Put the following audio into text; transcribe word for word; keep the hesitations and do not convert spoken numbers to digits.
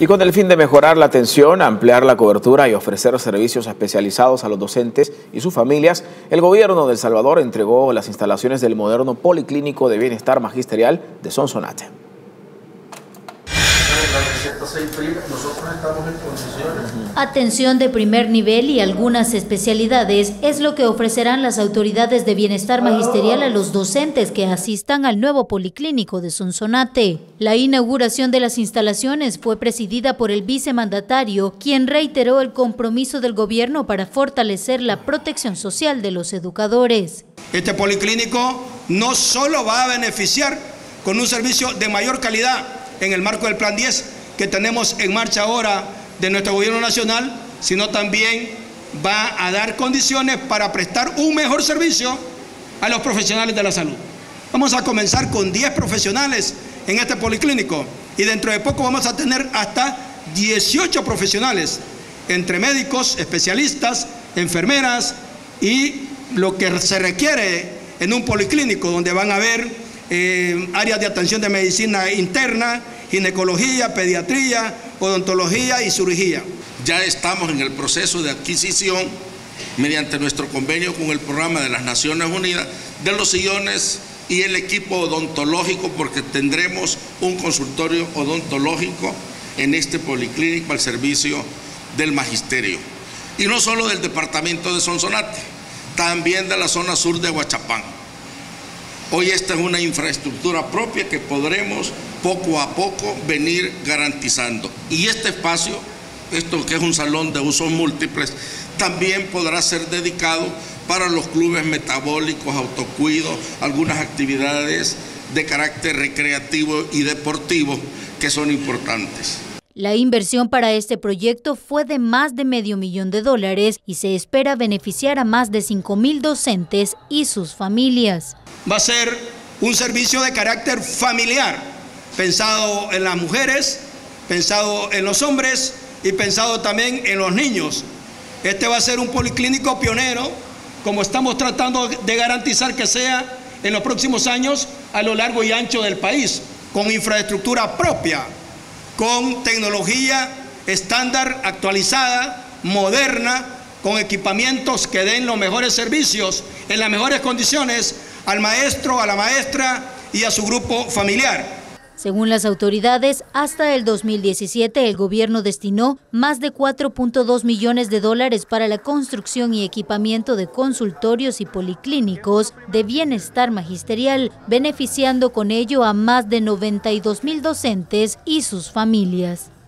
Y con el fin de mejorar la atención, ampliar la cobertura y ofrecer servicios especializados a los docentes y sus familias, el gobierno de El Salvador entregó las instalaciones del moderno Policlínico de Bienestar Magisterial de Sonsonate. Nosotros estamos en condiciones. Atención de primer nivel y algunas especialidades es lo que ofrecerán las autoridades de bienestar magisterial a los docentes que asistan al nuevo Policlínico de Sonsonate. La inauguración de las instalaciones fue presidida por el vicemandatario, quien reiteró el compromiso del gobierno para fortalecer la protección social de los educadores. Este Policlínico no solo va a beneficiar con un servicio de mayor calidad en el marco del Plan diez que tenemos en marcha ahora de nuestro gobierno nacional, sino también va a dar condiciones para prestar un mejor servicio a los profesionales de la salud. Vamos a comenzar con diez profesionales en este Policlínico y dentro de poco vamos a tener hasta dieciocho profesionales, entre médicos, especialistas, enfermeras y lo que se requiere en un Policlínico, donde van a haber eh, áreas de atención de medicina interna, ginecología, pediatría, odontología y cirugía. Ya estamos en el proceso de adquisición, mediante nuestro convenio con el Programa de las Naciones Unidas, de los sillones y el equipo odontológico, porque tendremos un consultorio odontológico en este Policlínico al servicio del magisterio. Y no solo del departamento de Sonsonate, también de la zona sur de Huachapán. Hoy esta es una infraestructura propia que podremos poco a poco venir garantizando. Y este espacio, esto que es un salón de usos múltiples, también podrá ser dedicado para los clubes metabólicos, autocuido, algunas actividades de carácter recreativo y deportivo que son importantes. La inversión para este proyecto fue de más de medio millón de dólares y se espera beneficiar a más de cinco mil docentes y sus familias. Va a ser un servicio de carácter familiar, pensado en las mujeres, pensado en los hombres y pensado también en los niños. Este va a ser un policlínico pionero, como estamos tratando de garantizar que sea en los próximos años a lo largo y ancho del país, con infraestructura propia, con tecnología estándar actualizada, moderna, con equipamientos que den los mejores servicios en las mejores condiciones al maestro, a la maestra y a su grupo familiar. Según las autoridades, hasta el dos mil diecisiete el gobierno destinó más de cuatro punto dos millones de dólares para la construcción y equipamiento de consultorios y policlínicos de bienestar magisterial, beneficiando con ello a más de noventa y dos mil docentes y sus familias.